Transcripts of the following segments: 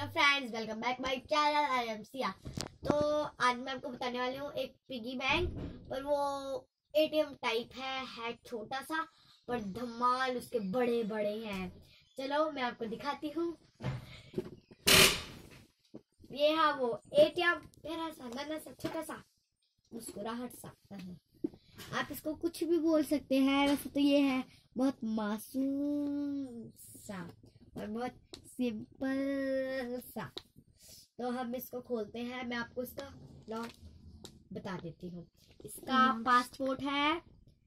Hello friends, welcome back my channel. I am Siya. तो आज मैं आपको बताने वाली हूँ एक पिगी बैंक, पर वो एटीएम टाइप है छोटा सा, पर धमाल उसके बड़े बड़े हैं। चलो मैं आपको दिखाती हूँ। ये है वो एटीएम, प्यारा सा नन्हा सा छोटा सा मुस्कुराहट सा। आप इसको कुछ भी बोल सकते हैं। वैसे तो ये है बहुत मासूम सा और बहुत सिंपल सा। तो हम इसको खोलते हैं। मैं आपको इसका लॉक बता देती हूँ। इसका पासपोर्ट है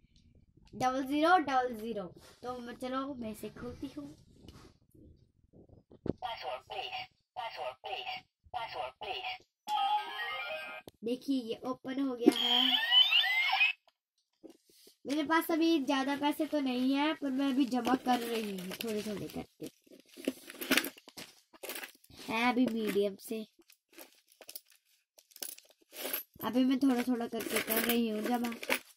0000। तो चलो मैं इसे खोलती हूँ। देखिए ये ओपन हो गया है। मेरे पास अभी ज्यादा पैसे तो नहीं है, पर मैं अभी जमा कर रही हूँ थोड़े थोड़े करके। है अभी मीडियम से। अभी मैं थोड़ा थोड़ा करके कर रही हूँ जमा।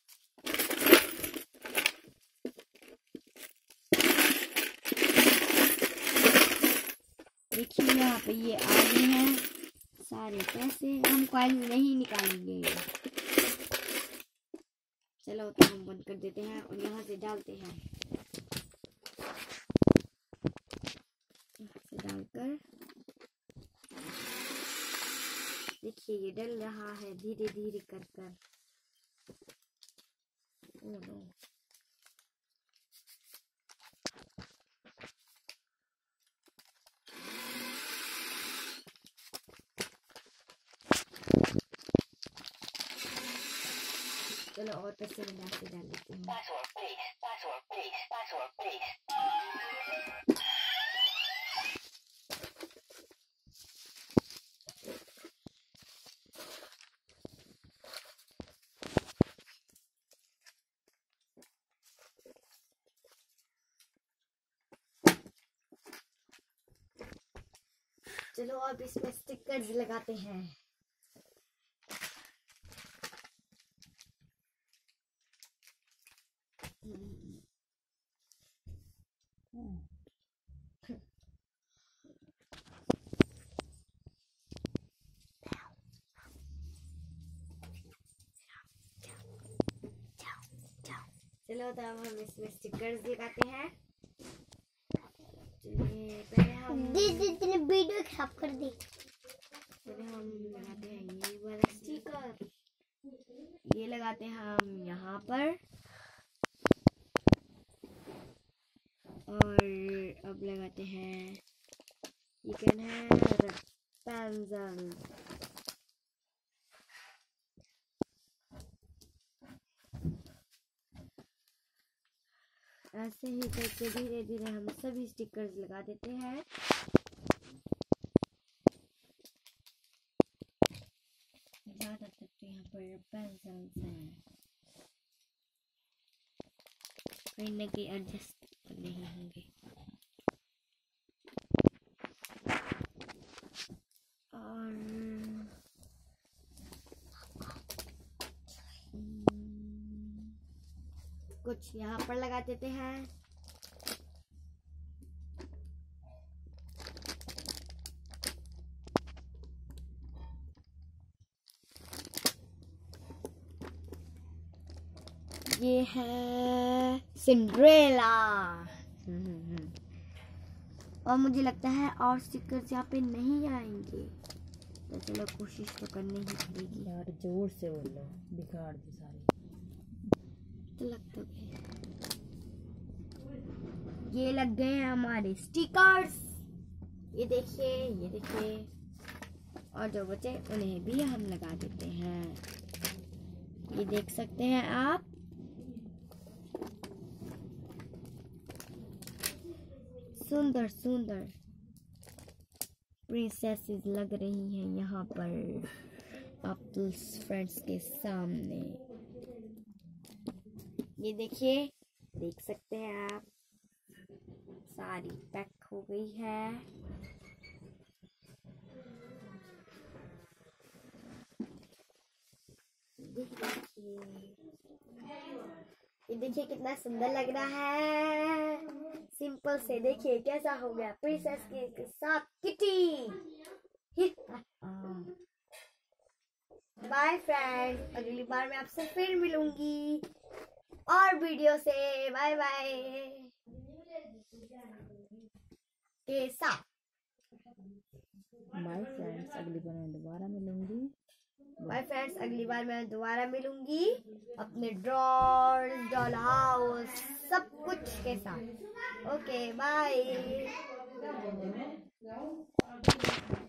देखिए यहाँ पे ये आ गए हैं सारे पैसे। हम कॉइन नहीं निकालेंगे। चलो तो हम बंद कर देते हैं और यहाँ से डालते हैं। यहाँ से डालकर देखिए ये डल रहा है धीरे धीरे कर कर। Oh no. चलो और पैसे में डाल देती हूँ। चलो अब इसमें स्टिकर्स लगाते हैं। चलो तो अब हम इसमें स्टिकर्स लगाते हैं। पहले हम वीडियो खराब कर दी। पहले हम लगाते हैं ये वाला स्टिकर। ये लगाते हैं हम यहाँ पर। और अब लगाते हैं ये पेन है पेंसिल। ऐसे ही करके धीरे धीरे हम सभी स्टिकर्स लगा देते हैं। ज्यादातर तो यहाँ पर पेंसिल्स हैं, कहीं ना कहीं एडजस्ट करने ही होंगे। और कुछ यहाँ पर लगा देते हैं। ये है सिंड्रेला। और मुझे लगता है और स्टिकर्स यहाँ पे नहीं आएंगे, तो चलो कोशिश तो करनी ही पड़ेगी। यार जोर से बोलो, बिगाड़ दी सारी। तो लगता है ये लग गए हैं हमारे स्टिकर्स। ये देखिए, ये देखिए। और जो बचे उन्हें भी हम लगा देते हैं। ये देख सकते हैं आप। सुंदर सुंदर प्रिंसेसेस लग रही हैं यहाँ पर अपने फ्रेंड्स के सामने। ये देखिए, देख सकते हैं आप, सारी पैक हो गई है। ये देखिए कितना सुंदर लग रहा है। सिंपल से देखिए कैसा हो गया प्रिंसेस के साथ किटी। बाय फ्रेंड्स, अगली बार मैं आपसे फिर मिलूंगी और वीडियो से बाय बाय के साथ। बाय फ्रेंड्स, अगली बार मैं दोबारा मिलूंगी। बाय फ्रेंड्स, अगली बार मैं दोबारा मिलूंगी अपने ड्रॉर्स, डॉल हाउस, सब कुछ के साथ। Okay bye.